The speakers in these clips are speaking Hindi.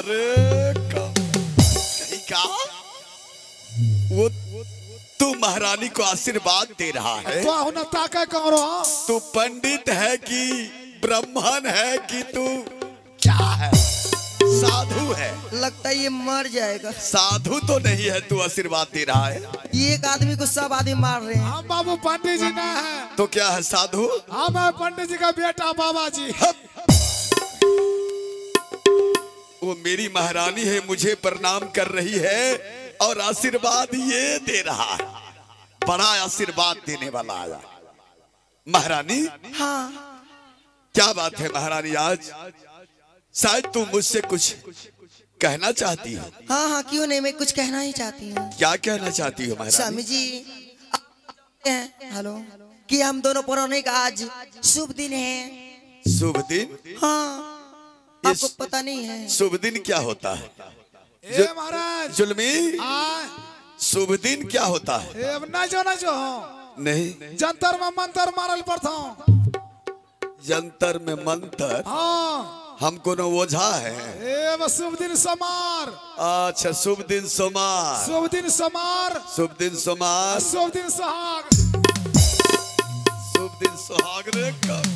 अरे कहीं का वो तू महारानी को आशीर्वाद दे रहा है। तू पंडित है कि ब्राह्मण है कि तू क्या है? साधु है। लगता है ये मर जाएगा। साधु तो नहीं है, तू आशीर्वाद दे रहा है। एक आदमी को सब आदमी मार रहे हैं। हम बाबू पंडित जी ना है तो क्या है साधु? हम है पंडित जी का बेटा बाबा जी। वो मेरी महारानी है, मुझे प्रणाम कर रही है और आशीर्वाद ये दे रहा है। बड़ा आशीर्वाद देने वाला आया। महारानी हाँ क्या बात है महारानी? आज शायद तू मुझसे कुछ कहना चाहती हो। हाँ हाँ क्यों नहीं, मैं कुछ कहना ही चाहती हूँ। क्या कहना चाहती हो महारानी? स्वामी जी हेलो कि हम दोनों पुराने का आज शुभ दिन है। शुभ दिन? हाँ आपको पता नहीं है? शुभ दिन क्या होता है? महाराज जुल्मी शुभ दिन क्या होता है? नहीं, जंतर में मंत्र मारल पड़ता। जंतर में मंत्र? हाँ हमको न ओझा है। शुभ दिन समार। अच्छा शुभ दिन सोमार। शुभ दिन समार। शुभ दिन सोमार। शुभ दिन सुहाग। शुभ दिन सुहाग। रे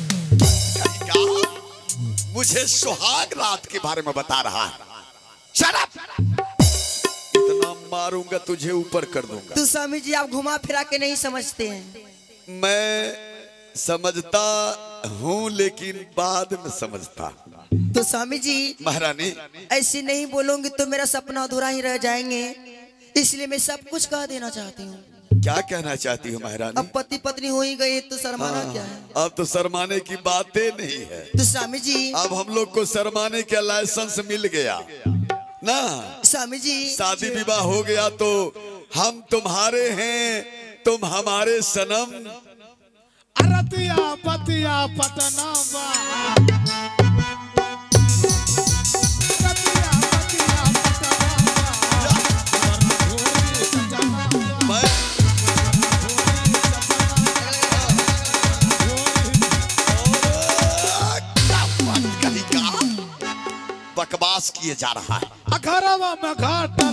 मुझे सुहाग रात के बारे में बता रहा है। Shut up! इतना मारूंगा तुझे ऊपर कर दूंगा। तो स्वामी जी आप घुमा फिरा के नहीं समझते हैं। मैं समझता हूँ लेकिन बाद में समझता। तो स्वामी जी महारानी ऐसे नहीं बोलोगे तो मेरा सपना अधूरा ही रह जाएंगे, इसलिए मैं सब कुछ कह देना चाहती हूँ। क्या कहना चाहती हो महारानी? अब पति पत्नी हो ही गए तो शर्माना क्या है? अब तो शर्माने की बातें नहीं है। तो स्वामी जी अब हम लोग को शर्माने का लाइसेंस मिल गया ना। स्वामी जी शादी विवाह हो गया तो हम तुम्हारे हैं, तुम हमारे सनम। अरतिया पतिया पटना बकवास किए जा रहा है। अखरवा में घाटा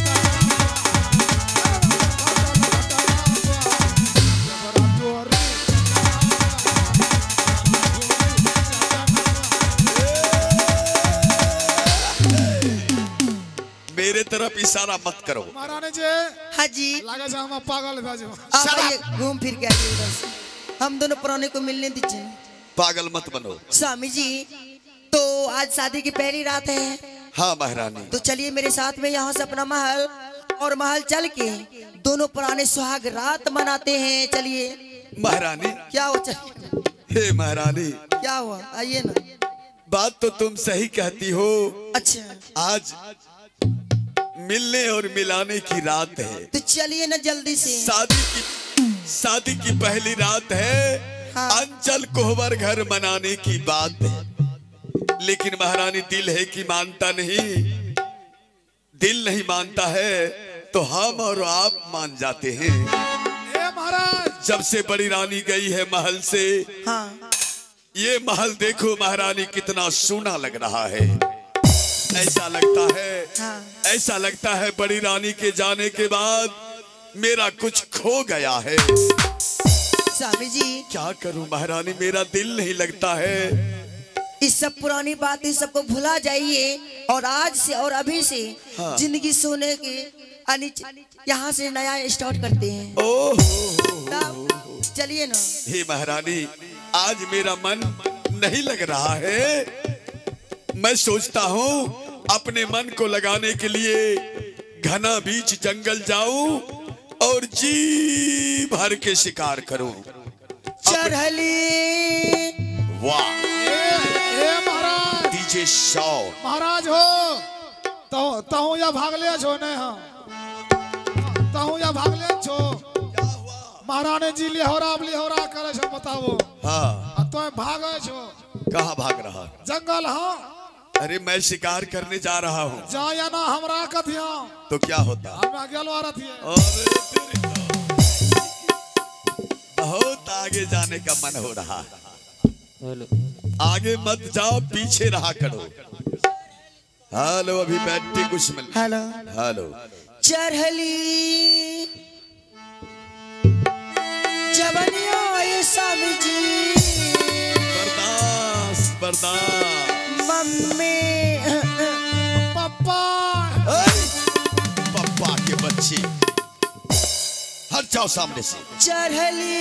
मेरे तरफ इशारा मत करो। महारानी जी। हाँ जी लगा जा हम पागल भेजो। आप आइए घूम फिर के आइए उधर से, हम दोनों पुराने को मिलने दीजिए। पागल मत बनो। स्वामी जी तो आज शादी की पहली रात है। हाँ महारानी। तो चलिए मेरे साथ में यहाँ से अपना महल और महल चल के दोनों पुराने सुहाग रात मनाते हैं। चलिए महारानी। क्या हो? चलिए। हे महारानी क्या हुआ? आइए ना। बात तो तुम सही कहती हो। अच्छा आज मिलने और मिलाने की रात है। तो चलिए ना जल्दी से। शादी की पहली रात है। हाँ। अंचल कोहबर घर मनाने की बात है, लेकिन महारानी दिल है कि मानता नहीं। दिल नहीं मानता है तो हम और आप मान जाते हैं। महाराज जब से बड़ी रानी गई है महल से, हाँ। ये महल देखो महारानी कितना सोना लग रहा है। ऐसा लगता है हाँ। ऐसा लगता है बड़ी रानी के जाने के बाद मेरा कुछ खो गया है। स्वामी जी क्या करूं महारानी, मेरा दिल नहीं लगता है। इस सब पुरानी बातें सबको भुला जाइए और आज से और अभी से हाँ। जिंदगी सोने के यहाँ से नया स्टार्ट करते हैं। चलिए ना। हे महारानी आज मेरा मन नहीं लग रहा है। मैं सोचता हूँ अपने मन को लगाने के लिए घना बीच जंगल जाऊं और जी भर के शिकार करूं। चढ़ली वाह महाराज डीजे शॉ महाराज हो तहु या भाग ले छो ने। हाँ तहु या भाग ले छो। महारानी जी लिहोरा करे छो बताओ। हाँ तो भाग छो। कहाँ भाग रहा? जंगल। हाँ अरे मैं शिकार करने जा रहा हूँ। जा या ना हमरा कथिया तो क्या होता? हम गेलवा रही है। बहुत आगे जाने का मन हो रहा है। आगे मत जाओ, पीछे रहा करो। हेलो अभी बैठी कुछ मिल। हेलो हेलो चढ़ली जवनिया ये स्वामी जी बर्दाश्त बर्दाश्त मम्मी पप्पा पप्पा के बच्चे हट जाओ सामने से। चढ़ली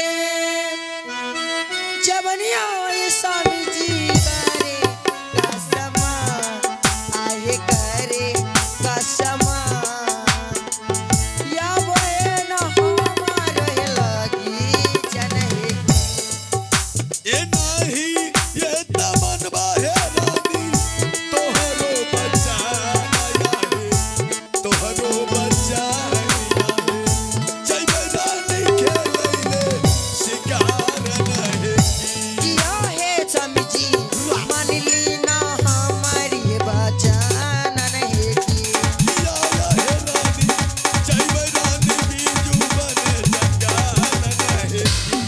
जवनिया ये स्वामी जी करे कसमा आए करे कसमा या बोए न हमारे लगी जनहे ये नहीं ये तमन बाहे रानी तोहरो बच्चा आया है तोहरो बच्चा आया है जय रानी खेलैले शिकार नहीं किया है स्वामी जी मान ली ना हमारी बचाना नहीं की आया है रानी जय रानी बीजू बने जंगाल नहीं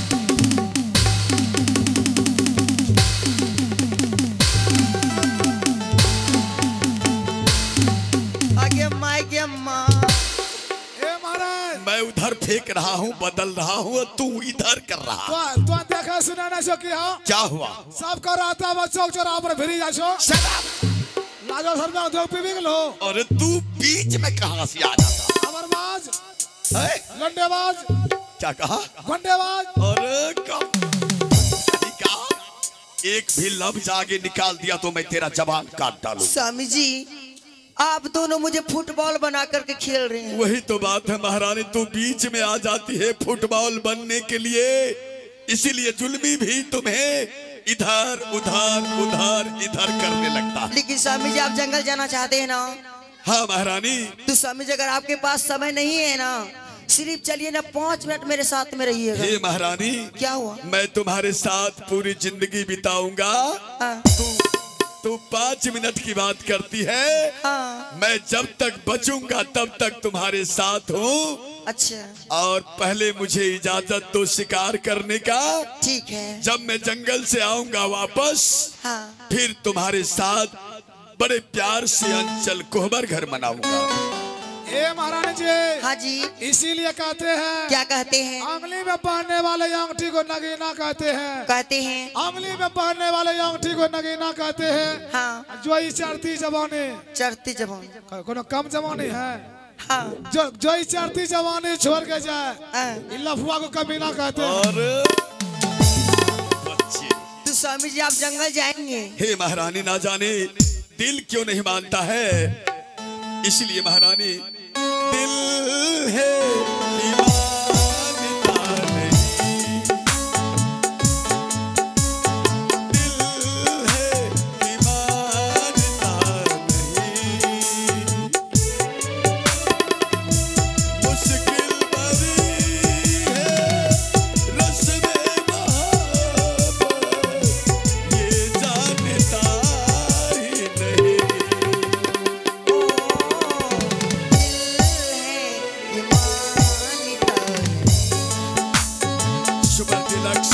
आगे माई के माँ ए महाराज मैं उधर फेंक रहा हूँ बदल रहा हूँ और तू इधर कर रहा है। तो देखा सुना ना सो कि हाँ क्या हुआ? सब कर रहा था बच्चों चोरा पर फिरी जा छो Shut up! लाजो सर में उद्योग पे बिगलो और तू बीच में कहाँ से आ जाता अमरबाज है? लंडेबाज क्या कहा? घंटेबाज और कब का एक भी लफ्ज आगे निकाल दिया तो मैं तेरा जबान काट डालूं। स्वामी जी आप दोनों मुझे फुटबॉल बना करके खेल रहे हैं। वही तो बात है महारानी, तू बीच में आ जाती है फुटबॉल बनने के लिए, इसीलिए जुल्मी भी तुम्हें इधर उधर उधर इधर करने लगता है। लेकिन स्वामी जी आप जंगल जाना चाहते हैं ना? हाँ महारानी। तो स्वामी जी अगर आपके पास समय नहीं है ना, सिर्फ चलिए ना 5 मिनट मेरे साथ में रहिएगा। हे महारानी क्या हुआ? मैं तुम्हारे साथ पूरी जिंदगी बिताऊंगा। हाँ। तू 5 मिनट की बात करती है। हाँ। मैं जब तक बचूंगा तब तक तुम्हारे साथ हूँ। अच्छा। और पहले मुझे इजाजत दो शिकार करने का। ठीक है। जब मैं जंगल से आऊंगा वापस, हाँ। फिर तुम्हारे साथ बड़े प्यार से अंचल कोहबर घर मनाऊंगा। ए महारानी जी। हाँ जी। इसीलिए कहते हैं। क्या कहते हैं? अंगली में पहनने वाले अंगूठी को नगीना कहते हैं। कहते हैं। अंगली में पहनने वाले अंगूठी को नगीना कहते हैं। हाँ। जो इस चढ़ती जवानी। चढ़ती जवानी। कोनो कम जवानी है। हाँ। जो इस चढ़ती जवानी छोड़ के जाए, हाँ। लफुआ को कमीना कहते हैं। और बच्चे। तो स्वामी जी आप जंगल जाएंगे? हे महारानी, ना जाने दिल क्यों नहीं मानता है, इसलिए महारानी दिल है मानता नहीं, दिल है मानता नहीं, मुश्किल बड़ी है रस्मे मोहब्बत, ये जानता ही नहीं। सुपर डिलक्स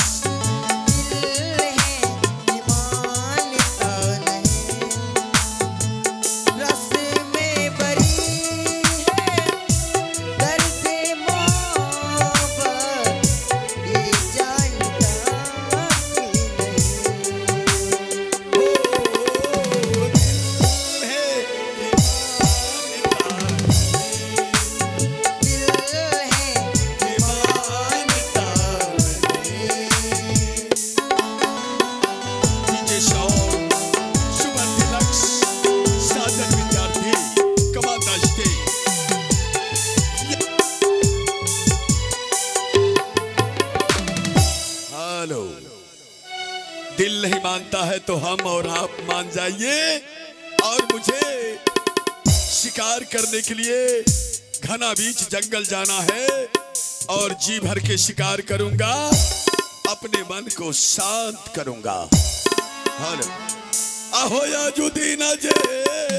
दिल नहीं मानता है तो हम और आप मान जाइए, और मुझे शिकार करने के लिए घना बीच जंगल जाना है और जी भर के शिकार करूंगा, अपने मन को शांत करूंगा। हेलो अहो या जुदी न जे